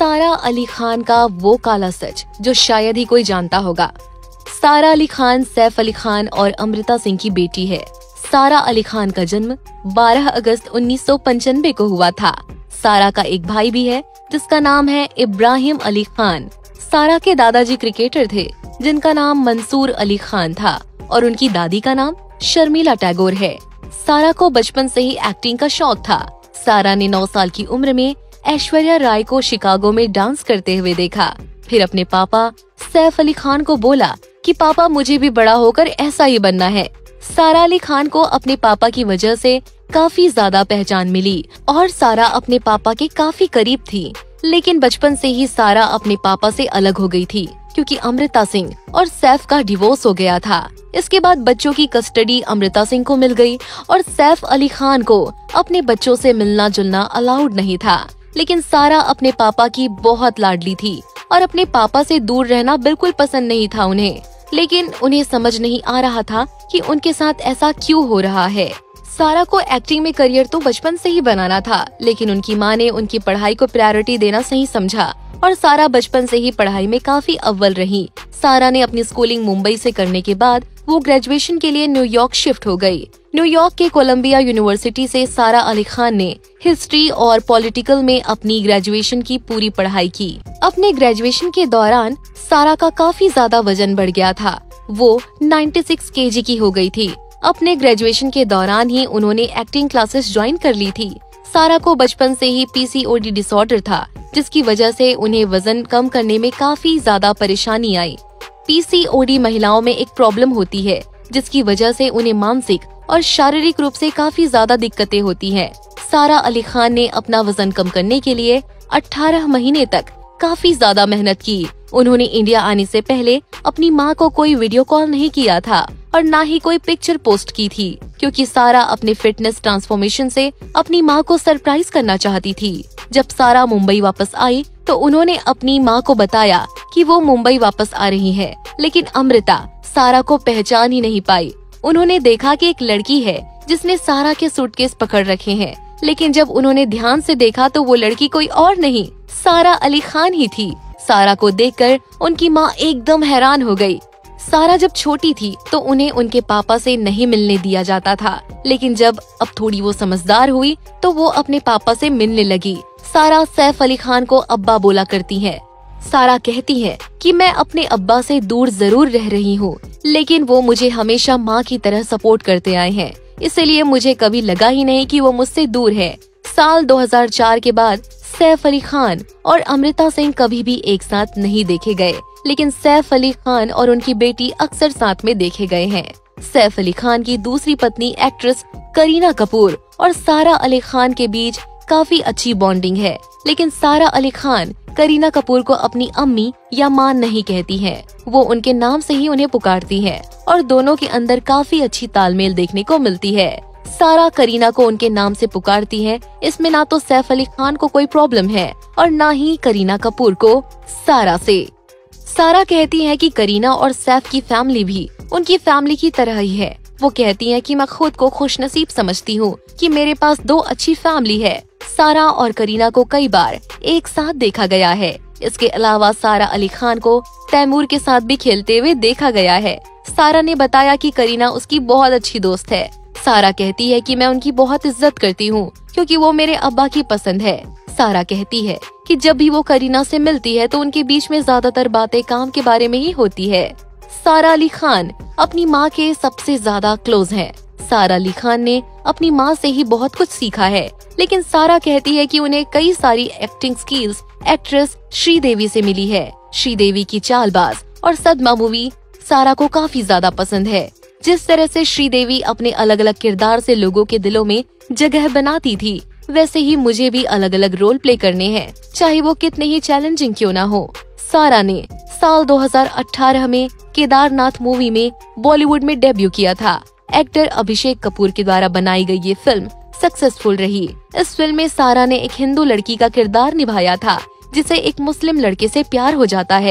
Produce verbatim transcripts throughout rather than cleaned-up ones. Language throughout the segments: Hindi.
सारा अली खान का वो काला सच जो शायद ही कोई जानता होगा। सारा अली खान सैफ अली खान और अमृता सिंह की बेटी है। सारा अली खान का जन्म बारह अगस्त उन्नीस सौ पंचानवे को हुआ था। सारा का एक भाई भी है जिसका नाम है इब्राहिम अली खान। सारा के दादाजी क्रिकेटर थे जिनका नाम मंसूर अली खान था और उनकी दादी का नाम शर्मिला टैगोर है। सारा को बचपन से ही एक्टिंग का शौक था। सारा ने नौ साल की उम्र में ऐश्वर्या राय को शिकागो में डांस करते हुए देखा। फिर अपने पापा सैफ अली खान को बोला कि पापा मुझे भी बड़ा होकर ऐसा ही बनना है। सारा अली खान को अपने पापा की वजह से काफी ज्यादा पहचान मिली और सारा अपने पापा के काफी करीब थी। लेकिन बचपन से ही सारा अपने पापा से अलग हो गई थी क्योंकि अमृता सिंह और सैफ का डिवोर्स हो गया था। इसके बाद बच्चों की कस्टडी अमृता सिंह को मिल गई और सैफ अली खान को अपने बच्चों से मिलना जुलना अलाउड नहीं था। लेकिन सारा अपने पापा की बहुत लाडली थी और अपने पापा से दूर रहना बिल्कुल पसंद नहीं था उन्हें। लेकिन उन्हें समझ नहीं आ रहा था कि उनके साथ ऐसा क्यों हो रहा है। सारा को एक्टिंग में करियर तो बचपन से ही बनाना था, लेकिन उनकी माँ ने उनकी पढ़ाई को प्रायोरिटी देना सही समझा और सारा बचपन से ही पढ़ाई में काफी अव्वल रही। सारा ने अपनी स्कूलिंग मुंबई से करने के बाद वो ग्रेजुएशन के लिए न्यूयॉर्क शिफ्ट हो गई। न्यूयॉर्क के कोलंबिया यूनिवर्सिटी से सारा अली खान ने हिस्ट्री और पॉलिटिकल में अपनी ग्रेजुएशन की पूरी पढ़ाई की। अपने ग्रेजुएशन के दौरान सारा का काफी ज्यादा वजन बढ़ गया था। वो छियानवे केजी की हो गई थी। अपने ग्रेजुएशन के दौरान ही उन्होंने एक्टिंग क्लासेस ज्वाइन कर ली थी। सारा को बचपन से ही पीसीओडी डिसऑर्डर था, जिसकी वजह से उन्हें वजन कम करने में काफी ज्यादा परेशानी आई। पीसीओडी महिलाओं में एक प्रॉब्लम होती है जिसकी वजह से उन्हें मानसिक और शारीरिक रूप से काफी ज्यादा दिक्कतें होती हैं। सारा अली खान ने अपना वजन कम करने के लिए अठारह महीने तक काफी ज्यादा मेहनत की। उन्होंने इंडिया आने से पहले अपनी माँ को कोई वीडियो कॉल नहीं किया था और ना ही कोई पिक्चर पोस्ट की थी, क्योंकि सारा अपने फिटनेस ट्रांसफॉर्मेशन से अपनी माँ को सरप्राइज करना चाहती थी। जब सारा मुंबई वापस आई तो उन्होंने अपनी माँ को बताया कि वो मुंबई वापस आ रही है, लेकिन अमृता सारा को पहचान ही नहीं पाई। उन्होंने देखा कि एक लड़की है जिसने सारा के सूटकेस पकड़ रखे हैं, लेकिन जब उन्होंने ध्यान से देखा तो वो लड़की कोई और नहीं, सारा अली खान ही थी। सारा को देखकर उनकी माँ एकदम हैरान हो गई। सारा जब छोटी थी तो उन्हें उनके पापा से नहीं मिलने दिया जाता था, लेकिन जब अब थोड़ी वो समझदार हुई तो वो अपने पापा से मिलने लगी। सारा सैफ अली खान को अब्बा बोला करती है। सारा कहती है कि मैं अपने अब्बा से दूर जरूर रह रही हूँ, लेकिन वो मुझे हमेशा माँ की तरह सपोर्ट करते आए हैं, इसलिए मुझे कभी लगा ही नहीं कि वो मुझसे दूर है। साल दो हज़ार चार के बाद सैफ अली खान और अमृता सिंह कभी भी एक साथ नहीं देखे गए, लेकिन सैफ अली खान और उनकी बेटी अक्सर साथ में देखे गए हैं। सैफ अली खान की दूसरी पत्नी एक्ट्रेस करीना कपूर और सारा अली खान के बीच काफी अच्छी बॉन्डिंग है, लेकिन सारा अली खान करीना कपूर को अपनी अम्मी या माँ नहीं कहती है, वो उनके नाम से ही उन्हें पुकारती है और दोनों के अंदर काफी अच्छी तालमेल देखने को मिलती है। सारा करीना को उनके नाम से पुकारती है, इसमें ना तो सैफ अली खान को कोई प्रॉब्लम है और ना ही करीना कपूर को सारा से। सारा कहती है कि करीना और सैफ की फैमिली भी उनकी फैमिली की तरह ही है। वो कहती है कि मैं खुद को खुशनसीब समझती हूँ कि मेरे पास दो अच्छी फैमिली है। सारा और करीना को कई बार एक साथ देखा गया है। इसके अलावा सारा अली खान को तैमूर के साथ भी खेलते हुए देखा गया है। सारा ने बताया कि करीना उसकी बहुत अच्छी दोस्त है। सारा कहती है कि मैं उनकी बहुत इज्जत करती हूँ क्योंकि वो मेरे अब्बा की पसंद है। सारा कहती है कि जब भी वो करीना से मिलती है तो उनके बीच में ज्यादातर बातें काम के बारे में ही होती है। सारा अली खान अपनी माँ के सबसे ज्यादा क्लोज हैं। सारा अली खान ने अपनी माँ से ही बहुत कुछ सीखा है, लेकिन सारा कहती है कि उन्हें कई सारी एक्टिंग स्किल्स एक्ट्रेस श्रीदेवी से मिली है। श्रीदेवी की चालबाज और सदमा मूवी सारा को काफी ज्यादा पसंद है। जिस तरह से श्रीदेवी अपने अलग अलग किरदार से लोगों के दिलों में जगह बनाती थी, वैसे ही मुझे भी अलग अलग रोल प्ले करने हैं, चाहे वो कितने ही चैलेंजिंग क्यों ना हो। सारा ने साल दो हज़ार अठारह में केदारनाथ मूवी में बॉलीवुड में डेब्यू किया था। एक्टर अभिषेक कपूर के द्वारा बनाई गई ये फिल्म सक्सेसफुल रही। इस फिल्म में सारा ने एक हिंदू लड़की का किरदार निभाया था जिसे एक मुस्लिम लड़के से प्यार हो जाता है।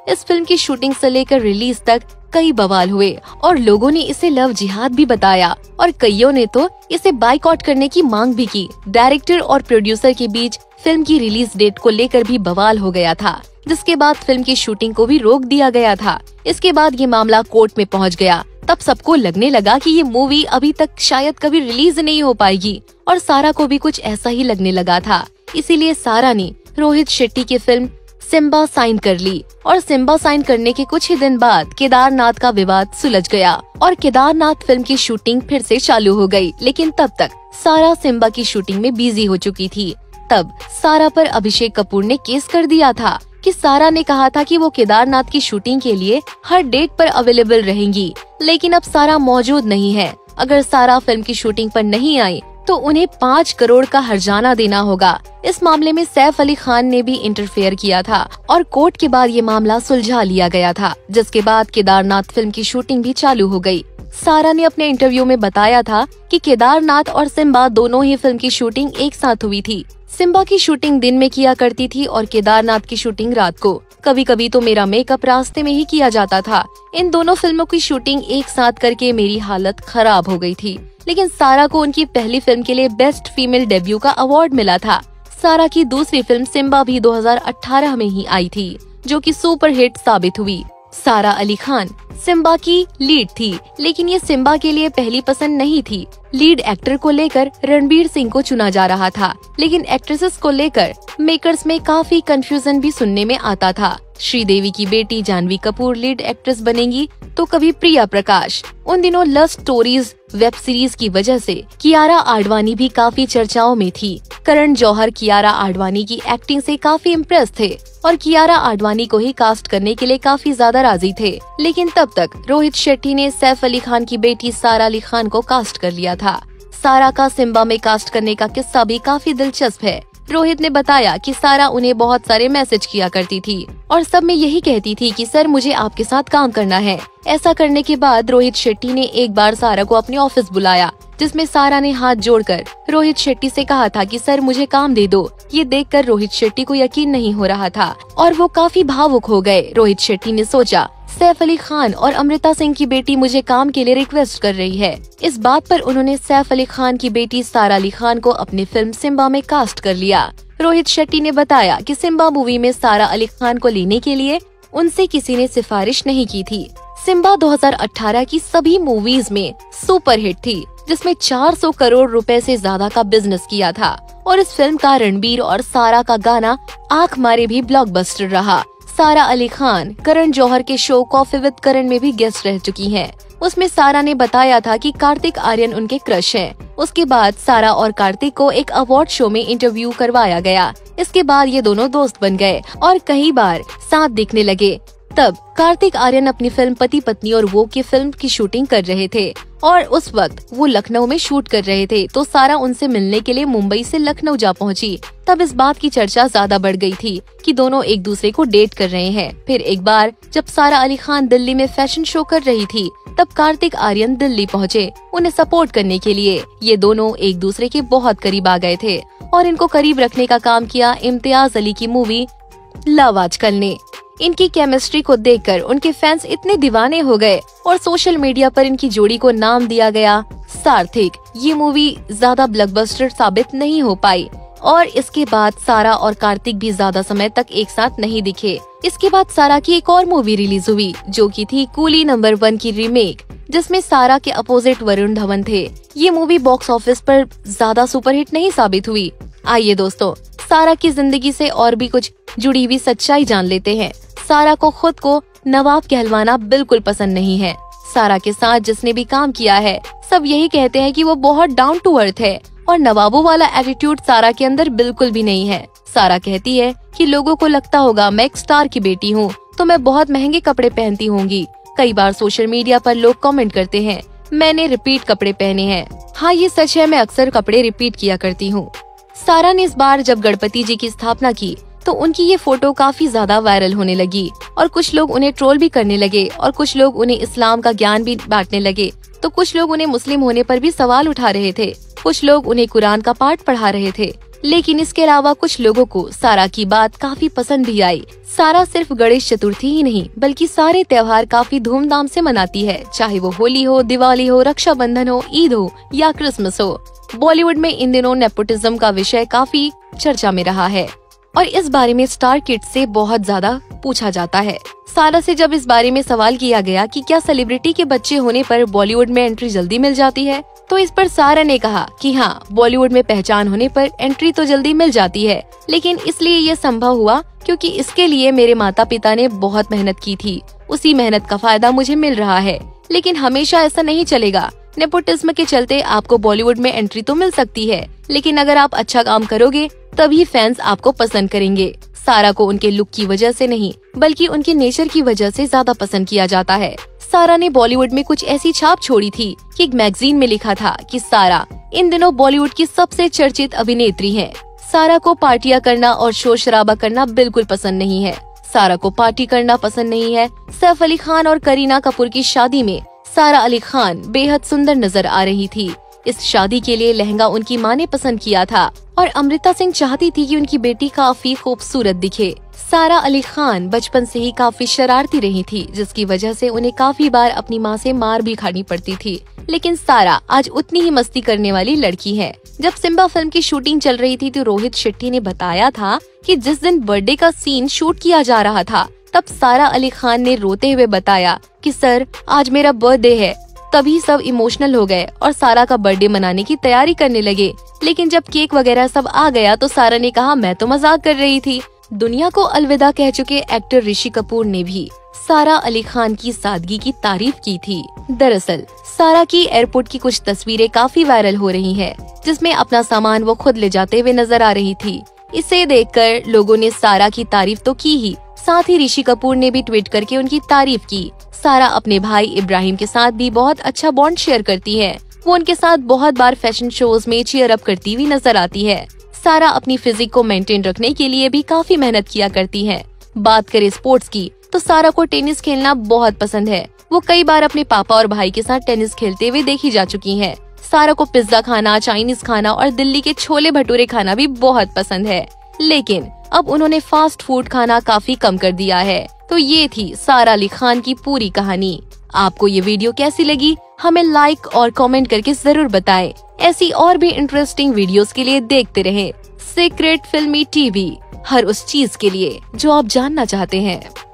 इस फिल्म की शूटिंग से लेकर रिलीज तक कई बवाल हुए और लोगों ने इसे लव जिहाद भी बताया और कईयों ने तो इसे बाइकआउट करने की मांग भी की। डायरेक्टर और प्रोड्यूसर के बीच फिल्म की रिलीज डेट को लेकर भी बवाल हो गया था, जिसके बाद फिल्म की शूटिंग को भी रोक दिया गया था। इसके बाद ये मामला कोर्ट में पहुंच गया। तब सबको लगने लगा कि ये मूवी अभी तक शायद कभी रिलीज नहीं हो पाएगी और सारा को भी कुछ ऐसा ही लगने लगा था। इसीलिए सारा ने रोहित शेट्टी की फिल्म सिम्बा साइन कर ली और सिम्बा साइन करने के कुछ ही दिन बाद केदारनाथ का विवाद सुलझ गया और केदारनाथ फिल्म की शूटिंग फिर से चालू हो गई। लेकिन तब तक सारा सिम्बा की शूटिंग में बिजी हो चुकी थी। तब सारा पर अभिषेक कपूर ने केस कर दिया था कि सारा ने कहा था कि वो केदारनाथ की शूटिंग के लिए हर डेट पर अवेलेबल रहेंगी, लेकिन अब सारा मौजूद नहीं है। अगर सारा फिल्म की शूटिंग पर नहीं आई तो उन्हें पाँच करोड़ का हर्जाना देना होगा। इस मामले में सैफ अली खान ने भी इंटरफेयर किया था और कोर्ट के बाद ये मामला सुलझा लिया गया था, जिसके बाद केदारनाथ फिल्म की शूटिंग भी चालू हो गई। सारा ने अपने इंटरव्यू में बताया था कि केदारनाथ और सिम्बा दोनों ही फिल्म की शूटिंग एक साथ हुई थी। सिम्बा की शूटिंग दिन में किया करती थी और केदारनाथ की शूटिंग रात को। कभी कभी तो मेरा मेकअप रास्ते में ही किया जाता था। इन दोनों फिल्मों की शूटिंग एक साथ करके मेरी हालत खराब हो गई थी। लेकिन सारा को उनकी पहली फिल्म के लिए बेस्ट फीमेल डेब्यू का अवार्ड मिला था। सारा की दूसरी फिल्म सिम्बा भी दो हज़ार अठारह में ही आई थी, जो कि सुपर हिट साबित हुई। सारा अली खान सिम्बा की लीड थी, लेकिन ये सिम्बा के लिए पहली पसंद नहीं थी। लीड एक्टर को लेकर रणबीर सिंह को चुना जा रहा था, लेकिन एक्ट्रेसेस को लेकर मेकर्स में काफी कंफ्यूजन भी सुनने में आता था। श्रीदेवी की बेटी जानवी कपूर लीड एक्ट्रेस बनेंगी तो कभी प्रिया प्रकाश। उन दिनों लव स्टोरीज वेब सीरीज की वजह से कियारा आडवाणी भी काफी चर्चाओं में थी। करण जौहर कियारा आडवाणी की एक्टिंग से काफी इम्प्रेस थे और कियारा आडवाणी को ही कास्ट करने के लिए काफी ज्यादा राजी थे। लेकिन तब तक रोहित शेट्टी ने सैफ अली खान की बेटी सारा अली खान को कास्ट कर लिया था। सारा का सिम्बा में कास्ट करने का किस्सा भी काफी दिलचस्प है। रोहित ने बताया कि सारा उन्हें बहुत सारे मैसेज किया करती थी और सब में यही कहती थी कि सर मुझे आपके साथ काम करना है। ऐसा करने के बाद रोहित शेट्टी ने एक बार सारा को अपने ऑफिस बुलाया, जिसमें सारा ने हाथ जोड़कर रोहित शेट्टी से कहा था कि सर मुझे काम दे दो। ये देखकर रोहित शेट्टी को यकीन नहीं हो रहा था और वो काफी भावुक हो गए। रोहित शेट्टी ने सोचा सैफ अली खान और अमृता सिंह की बेटी मुझे काम के लिए रिक्वेस्ट कर रही है। इस बात पर उन्होंने सैफ अली खान की बेटी सारा अली खान को अपनी फिल्म सिम्बा में कास्ट कर लिया। रोहित शेट्टी ने बताया कि सिम्बा मूवी में सारा अली खान को लेने के लिए उनसे किसी ने सिफारिश नहीं की थी। सिम्बा दो हज़ार अठारह की सभी मूवीज में सुपर हिट थी, जिसमें चार सौ करोड़ रुपए से ज्यादा का बिजनेस किया था और इस फिल्म का रणबीर और सारा का गाना आंख मारे भी ब्लॉकबस्टर रहा। सारा अली खान करण जौहर के शो कॉफी विद करण में भी गेस्ट रह चुकी हैं। उसमें सारा ने बताया था कि कार्तिक आर्यन उनके क्रश हैं। उसके बाद सारा और कार्तिक को एक अवार्ड शो में इंटरव्यू करवाया गया। इसके बाद ये दोनों दोस्त बन गए और कई बार साथ दिखने लगे। तब कार्तिक आर्यन अपनी फिल्म पति पत्नी और वो की फिल्म की शूटिंग कर रहे थे और उस वक्त वो लखनऊ में शूट कर रहे थे, तो सारा उनसे मिलने के लिए मुंबई से लखनऊ जा पहुंची। तब इस बात की चर्चा ज्यादा बढ़ गई थी कि दोनों एक दूसरे को डेट कर रहे हैं। फिर एक बार जब सारा अली खान दिल्ली में फैशन शो कर रही थी, तब कार्तिक आर्यन दिल्ली पहुँचे उन्हें सपोर्ट करने के लिए। ये दोनों एक दूसरे के बहुत करीब आ गए थे और इनको करीब रखने का काम किया इम्तियाज अली की मूवी लव आजकल ने। इनकी केमिस्ट्री को देखकर उनके फैंस इतने दीवाने हो गए और सोशल मीडिया पर इनकी जोड़ी को नाम दिया गया सार्थिक। ये मूवी ज्यादा ब्लॉकबस्टर साबित नहीं हो पाई और इसके बाद सारा और कार्तिक भी ज्यादा समय तक एक साथ नहीं दिखे। इसके बाद सारा की एक और मूवी रिलीज हुई, जो की थी कूली नंबर वन की रीमेक, जिसमें सारा के अपोजिट वरुण धवन थे। ये मूवी बॉक्स ऑफिस पर ज्यादा सुपरहिट नहीं साबित हुई। आइए दोस्तों, सारा की जिंदगी से और भी कुछ जुड़ी हुई सच्चाई जान लेते हैं। सारा को खुद को नवाब कहलवाना बिल्कुल पसंद नहीं है। सारा के साथ जिसने भी काम किया है, सब यही कहते हैं कि वो बहुत डाउन टू अर्थ है और नवाबों वाला एटीट्यूड सारा के अंदर बिल्कुल भी नहीं है। सारा कहती है कि लोगों को लगता होगा मैं एक स्टार की बेटी हूँ तो मैं बहुत महंगे कपड़े पहनती होंगी। कई बार सोशल मीडिया पर लोग कमेंट करते हैं मैंने रिपीट कपड़े पहने हैं। हाँ, ये सच है, मैं अक्सर कपड़े रिपीट किया करती हूँ। सारा ने इस बार जब गणपति जी की स्थापना की तो उनकी ये फोटो काफी ज्यादा वायरल होने लगी और कुछ लोग उन्हें ट्रोल भी करने लगे और कुछ लोग उन्हें इस्लाम का ज्ञान भी बांटने लगे, तो कुछ लोग उन्हें मुस्लिम होने पर भी सवाल उठा रहे थे। कुछ लोग उन्हें कुरान का पाठ पढ़ा रहे थे। लेकिन इसके अलावा कुछ लोगों को सारा की बात काफी पसंद भी आई। सारा सिर्फ गणेश चतुर्थी ही नहीं बल्कि सारे त्योहार काफी धूमधाम से मनाती है, चाहे वो होली हो, दिवाली हो, रक्षाबंधन हो, ईद हो या क्रिसमस हो। बॉलीवुड में इन दिनों नेपोटिज्म का विषय काफी चर्चा में रहा है और इस बारे में स्टार किड्स से बहुत ज्यादा पूछा जाता है। सारा से जब इस बारे में सवाल किया गया कि क्या सेलिब्रिटी के बच्चे होने पर बॉलीवुड में एंट्री जल्दी मिल जाती है, तो इस पर सारा ने कहा कि हाँ, बॉलीवुड में पहचान होने पर एंट्री तो जल्दी मिल जाती है, लेकिन इसलिए ये संभव हुआ क्योंकि इसके लिए मेरे माता पिता ने बहुत मेहनत की थी। उसी मेहनत का फायदा मुझे मिल रहा है, लेकिन हमेशा ऐसा नहीं चलेगा। नेपोटिज्म के चलते आपको बॉलीवुड में एंट्री तो मिल सकती है, लेकिन अगर आप अच्छा काम करोगे तभी फैंस आपको पसंद करेंगे। सारा को उनके लुक की वजह से नहीं बल्कि उनके नेचर की वजह से ज्यादा पसंद किया जाता है। सारा ने बॉलीवुड में कुछ ऐसी छाप छोड़ी थी कि एक मैगजीन में लिखा था कि सारा इन दिनों बॉलीवुड की सबसे चर्चित अभिनेत्री है। सारा को पार्टियां करना और शोर शराबा करना बिल्कुल पसंद नहीं है। सारा को पार्टी करना पसंद नहीं है। सैफ अली खान और करीना कपूर की शादी में सारा अली खान बेहद सुंदर नजर आ रही थी। इस शादी के लिए लहंगा उनकी मां ने पसंद किया था और अमृता सिंह चाहती थी कि उनकी बेटी काफी खूबसूरत दिखे। सारा अली खान बचपन से ही काफी शरारती रही थी, जिसकी वजह से उन्हें काफी बार अपनी मां से मार भी खानी पड़ती थी। लेकिन सारा आज उतनी ही मस्ती करने वाली लड़की है। जब सिम्बा फिल्म की शूटिंग चल रही थी तो रोहित शेट्टी ने बताया था कि जिस दिन बर्थडे का सीन शूट किया जा रहा था तब सारा अली खान ने रोते हुए बताया कि सर आज मेरा बर्थडे है। तभी सब इमोशनल हो गए और सारा का बर्थडे मनाने की तैयारी करने लगे। लेकिन जब केक वगैरह सब आ गया तो सारा ने कहा मैं तो मजाक कर रही थी। दुनिया को अलविदा कह चुके एक्टर ऋषि कपूर ने भी सारा अली खान की सादगी की तारीफ की थी। दरअसल सारा की एयरपोर्ट की कुछ तस्वीरें काफी वायरल हो रही हैं, जिसमें अपना सामान वो खुद ले जाते हुए नजर आ रही थी। इसे देखकर लोगों ने सारा की तारीफ तो की ही, साथ ही ऋषि कपूर ने भी ट्वीट करके उनकी तारीफ की। सारा अपने भाई इब्राहिम के साथ भी बहुत अच्छा बॉन्ड शेयर करती है। वो उनके साथ बहुत बार फैशन शोज में चीयर अप करती हुई नजर आती है। सारा अपनी फिजिक को मेंटेन रखने के लिए भी काफी मेहनत किया करती है। बात करें स्पोर्ट्स की तो सारा को टेनिस खेलना बहुत पसंद है। वो कई बार अपने पापा और भाई के साथ टेनिस खेलते हुए देखी जा चुकी है। सारा को पिज्जा खाना, चाइनीज खाना और दिल्ली के छोले भटूरे खाना भी बहुत पसंद है, लेकिन अब उन्होंने फास्ट फूड खाना काफी कम कर दिया है। तो ये थी सारा अली खान की पूरी कहानी। आपको ये वीडियो कैसी लगी हमें लाइक और कमेंट करके जरूर बताएं। ऐसी और भी इंटरेस्टिंग वीडियोस के लिए देखते रहें सीक्रेट फिल्मी टीवी, हर उस चीज के लिए जो आप जानना चाहते हैं।